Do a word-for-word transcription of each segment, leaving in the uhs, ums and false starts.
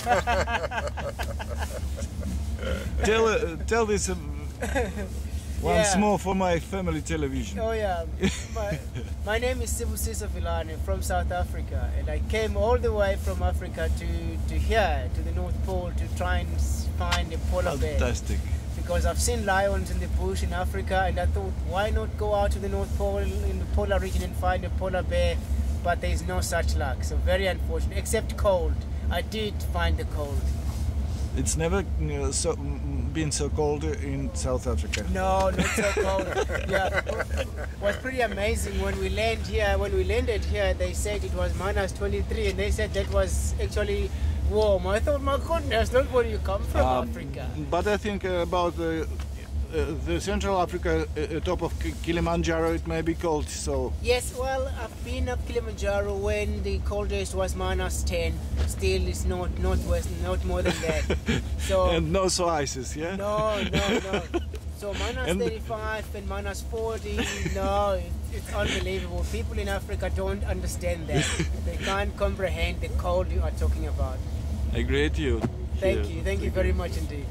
tell uh, tell this um, once Yeah. more for my family television. Oh yeah, my, my name is Sibusiso Vilane from South Africa, and I came all the way from Africa to, to here, to the North Pole, to try and s- find a polar bear. Fantastic. Because I've seen lions in the bush in Africa, and I thought, why not go out to the North Pole in the polar region and find a polar bear? But there is no such luck, so very unfortunate, except cold. I did find the cold. It's never uh, so mm, been so cold in South Africa. No, not so cold. Yeah, it was pretty amazing when we landed here. When we landed here, they said it was minus twenty-three, and they said that was actually warm. I thought, my goodness, look where you come from, Um, Africa. But I think uh, about the uh, the Central Africa uh, top of Ki- Kilimanjaro, it may be cold. So Yes, well, I've been up Kilimanjaro when the coldest was minus ten. Still, it's not not west, not more than that. So and no so ices, yeah. no, no, no. So minus And- thirty-five and minus forty. No, it, it's unbelievable. People in Africa don't understand that. They can't comprehend the cold you are talking about. I greet you. Thank Here. you, thank you very much indeed.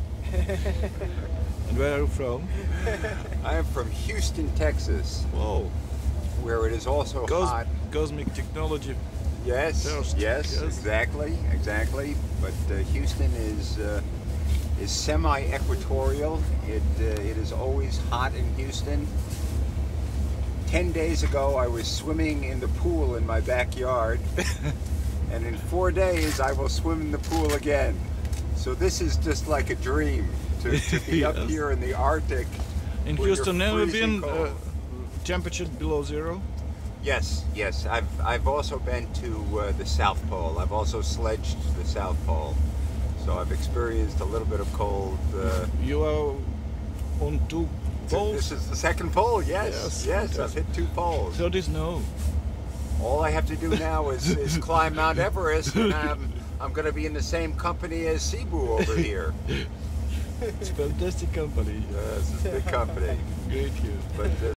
And where are you from? I am from Houston, Texas, Whoa, where it is also Cos- hot. cosmic technology. Yes, First, yes, yes. exactly, exactly. But uh, Houston is uh, is semi-equatorial. It uh, it is always hot in Houston. Ten days ago, I was swimming in the pool in my backyard, and in four days, I will swim in the pool again. So this is just like a dream to, to be up Yes. here in the Arctic. In where you're Houston, never freezing been uh, cold. temperature below zero. Yes, yes. I've I've also been to uh, the South Pole. I've also sledged to the South Pole, so I've experienced a little bit of cold. Uh, You are on two poles. This is the second pole. Yes, Yes, yes. I've fantastic. hit two poles. So this no. All I have to do now is, is climb Mount Everest, and I'm I'm going to be in the same company as Cebu over here. It's fantastic company. Yes, it's a big company. Great you. But uh,